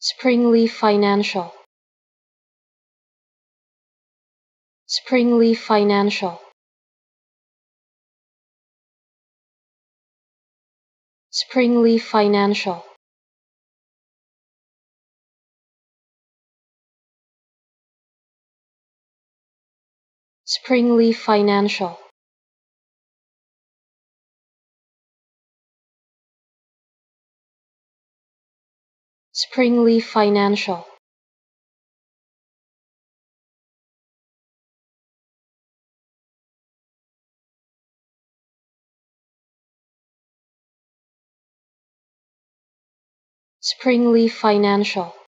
Springleaf Financial. Springleaf Financial. Springleaf Financial. Springleaf Financial. Springleaf Financial. Springleaf Financial.